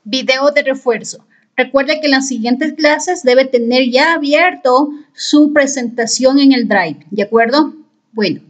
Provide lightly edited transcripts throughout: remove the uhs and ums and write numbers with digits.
video de refuerzo. Recuerda que en las siguientes clases debe tener ya abierto su presentación en el Drive, ¿de acuerdo? Bueno,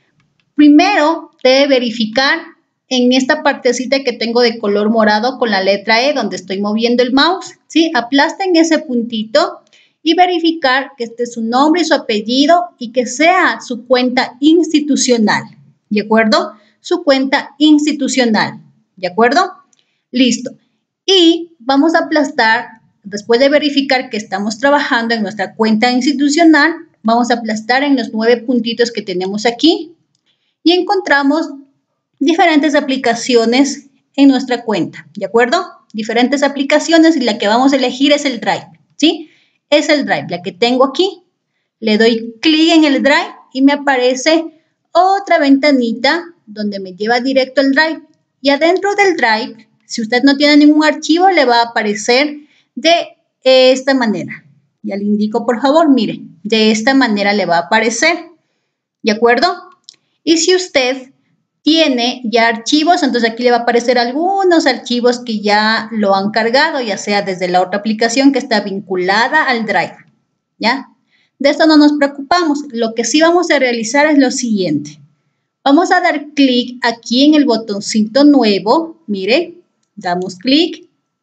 primero debe verificar en esta partecita que tengo de color morado con la letra E, donde estoy moviendo el mouse, ¿sí? Aplasta en ese puntito y verificar que esté su nombre y su apellido y que sea su cuenta institucional, ¿de acuerdo? Su cuenta institucional, ¿de acuerdo? Listo. Y vamos a aplastar, después de verificar que estamos trabajando en nuestra cuenta institucional, vamos a aplastar en los 9 puntitos que tenemos aquí y encontramos diferentes aplicaciones en nuestra cuenta, ¿de acuerdo? Diferentes aplicaciones y la que vamos a elegir es el Drive, ¿sí? Es el Drive, la que tengo aquí. Le doy clic en el Drive y me aparece otra ventanita donde me lleva directo al Drive. Y adentro del Drive, si usted no tiene ningún archivo, le va a aparecer de esta manera. Ya le indico, por favor, mire, de esta manera le va a aparecer, ¿de acuerdo? Y si usted tiene ya archivos, entonces aquí le va a aparecer algunos archivos que ya lo han cargado, ya sea desde la otra aplicación que está vinculada al Drive, ¿ya? De esto no nos preocupamos. Lo que sí vamos a realizar es lo siguiente. Vamos a dar clic aquí en el botoncito nuevo, mire, damos clic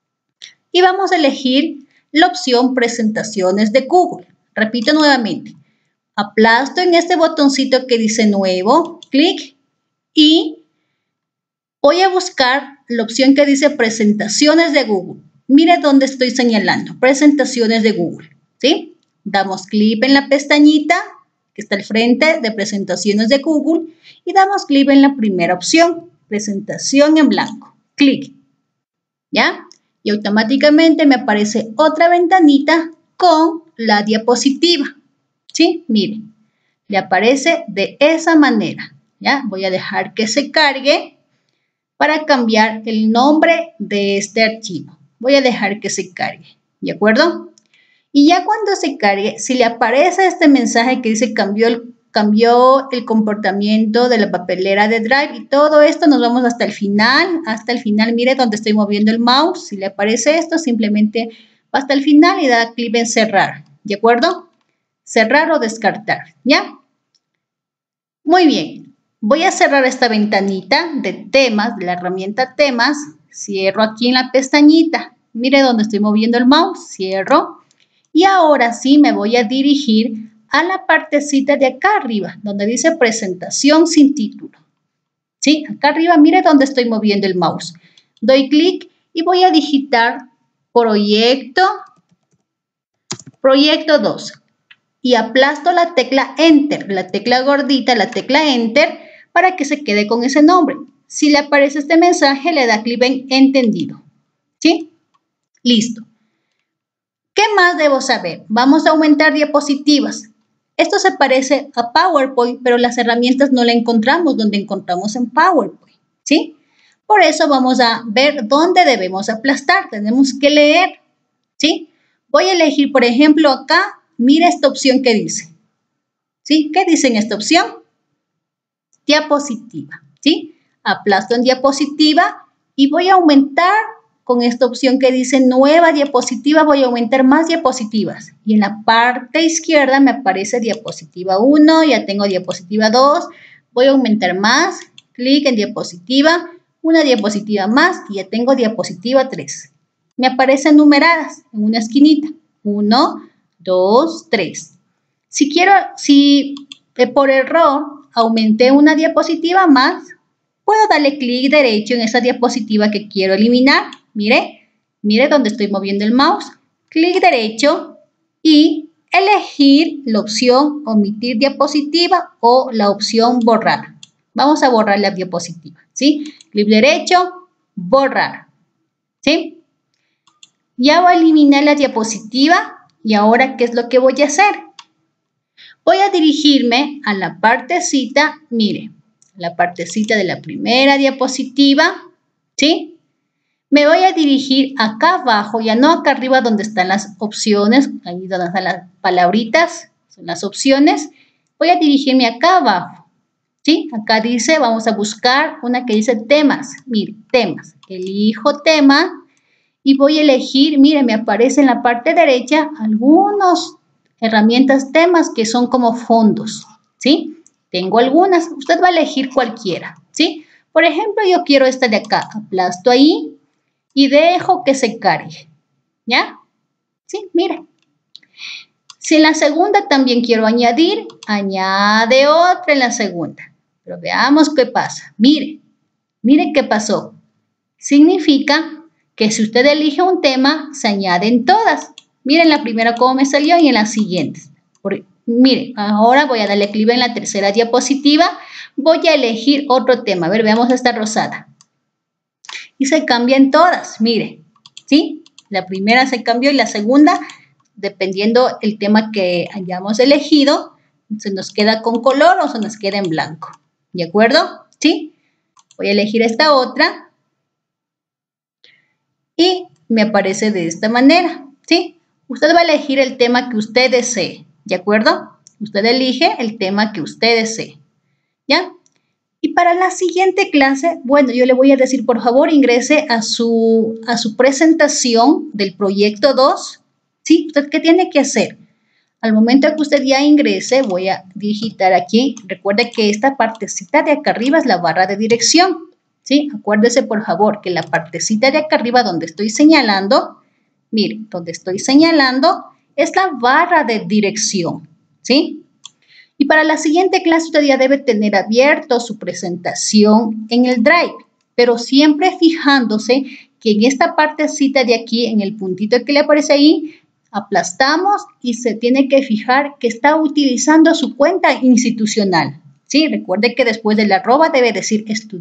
y vamos a elegir la opción presentaciones de Google. Repito nuevamente, aplasto en este botoncito que dice nuevo, clic y voy a buscar la opción que dice presentaciones de Google. Mire dónde estoy señalando, presentaciones de Google, ¿sí? Damos clic en la pestañita que está al frente de presentaciones de Google y damos clic en la primera opción, presentación en blanco. Clic, ¿ya? Y automáticamente me aparece otra ventanita con la diapositiva, ¿sí? Miren, le aparece de esa manera, ¿ya? Voy a dejar que se cargue para cambiar el nombre de este archivo. Voy a dejar que se cargue, ¿de acuerdo? Y ya cuando se cargue, si le aparece este mensaje que dice cambió el comportamiento de la papelera de Drive y todo esto, nos vamos hasta el final, mire donde estoy moviendo el mouse, si le aparece esto, simplemente va hasta el final y da clic en cerrar, ¿de acuerdo? Cerrar o descartar, ¿ya? Muy bien, voy a cerrar esta ventanita de temas, de la herramienta temas, cierro aquí en la pestañita, mire donde estoy moviendo el mouse, cierro. Y ahora sí me voy a dirigir a la partecita de acá arriba, donde dice presentación sin título. ¿Sí? Acá arriba, mire dónde estoy moviendo el mouse. Doy clic y voy a digitar proyecto 2. Y aplasto la tecla Enter, la tecla gordita, la tecla Enter, para que se quede con ese nombre. Si le aparece este mensaje, le da clic en Entendido. ¿Sí? Listo. ¿Qué más debo saber? Vamos a aumentar diapositivas. Esto se parece a PowerPoint, pero las herramientas no la encontramos donde encontramos en PowerPoint, ¿sí? Por eso vamos a ver dónde debemos aplastar. Tenemos que leer, ¿sí? Voy a elegir, por ejemplo, acá, mira esta opción que dice, ¿sí? ¿Qué dice en esta opción? Diapositiva, ¿sí? Aplasto en diapositiva y voy a aumentar con esta opción que dice nueva diapositiva, voy a aumentar más diapositivas. Y en la parte izquierda me aparece diapositiva 1, ya tengo diapositiva 2, voy a aumentar más, clic en diapositiva, una diapositiva más y ya tengo diapositiva 3. Me aparecen numeradas en una esquinita, 1, 2, 3. Si por error aumenté una diapositiva más, puedo darle clic derecho en esa diapositiva que quiero eliminar. Mire donde estoy moviendo el mouse, clic derecho y elegir la opción omitir diapositiva o la opción borrar. Vamos a borrar la diapositiva, ¿sí? Clic derecho, borrar, ¿sí? Ya voy a eliminar la diapositiva y ahora, ¿qué es lo que voy a hacer? Voy a dirigirme a la partecita, mire, la partecita de la primera diapositiva, ¿sí? Me voy a dirigir acá abajo, ya no acá arriba donde están las opciones, ahí donde están las palabritas, son las opciones. Voy a dirigirme acá abajo, ¿sí? Acá dice, vamos a buscar una que dice temas. Mire, temas. Elijo tema y voy a elegir, mire, me aparece en la parte derecha algunos herramientas, temas que son como fondos, ¿sí? Tengo algunas, usted va a elegir cualquiera, ¿sí? Por ejemplo, yo quiero esta de acá, aplasto ahí y dejo que se cargue, ¿ya? Sí, mire. Si en la segunda también quiero añadir, añade otra en la segunda. Pero veamos qué pasa. Mire, mire qué pasó. Significa que si usted elige un tema, se añaden todas. Miren la primera cómo me salió y en las siguientes. Mire, ahora voy a darle clic en la tercera diapositiva. Voy a elegir otro tema. A ver, veamos esta rosada. Y se cambian todas, mire, ¿sí? La primera se cambió y la segunda, dependiendo el tema que hayamos elegido, se nos queda con color o se nos queda en blanco. ¿De acuerdo? ¿Sí? Voy a elegir esta otra y me aparece de esta manera, ¿sí? Usted va a elegir el tema que usted desee, ¿de acuerdo? Usted elige el tema que usted desee, ¿ya? Y para la siguiente clase, bueno, yo le voy a decir, por favor, ingrese a su presentación del proyecto 2. ¿Sí? ¿Usted qué tiene que hacer? Al momento que usted ya ingrese, voy a digitar aquí. Recuerde que esta partecita de acá arriba es la barra de dirección. ¿Sí? Acuérdese, por favor, que la partecita de acá arriba donde estoy señalando, mire, donde estoy señalando es la barra de dirección. ¿Sí? Y para la siguiente clase usted ya debe tener abierto su presentación en el Drive, pero siempre fijándose que en esta partecita de aquí, en el puntito que le aparece ahí, aplastamos y se tiene que fijar que está utilizando su cuenta institucional. Sí, recuerde que después del arroba debe decir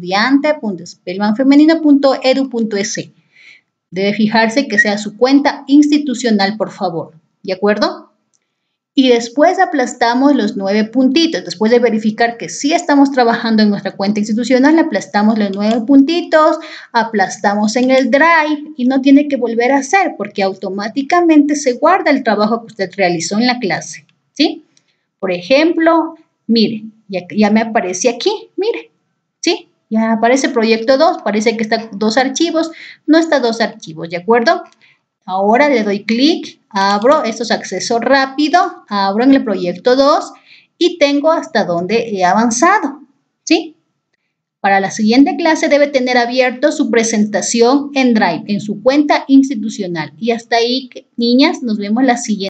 estudiante.spellmanfemenino.edu.es. Debe fijarse que sea su cuenta institucional, por favor. ¿De acuerdo? Y después aplastamos los 9 puntitos. Después de verificar que sí estamos trabajando en nuestra cuenta institucional, aplastamos los 9 puntitos, aplastamos en el Drive y no tiene que volver a hacer porque automáticamente se guarda el trabajo que usted realizó en la clase, ¿sí? Por ejemplo, mire, ya me aparece aquí, mire, ¿sí? Ya aparece proyecto 2, parece que está 2 archivos, no está 2 archivos, ¿de acuerdo? Ahora le doy clic, abro, esto es acceso rápido, abro en el proyecto 2 y tengo hasta donde he avanzado, ¿sí? Para la siguiente clase debe tener abierto su presentación en Drive, en su cuenta institucional. Y hasta ahí, niñas, nos vemos la siguiente.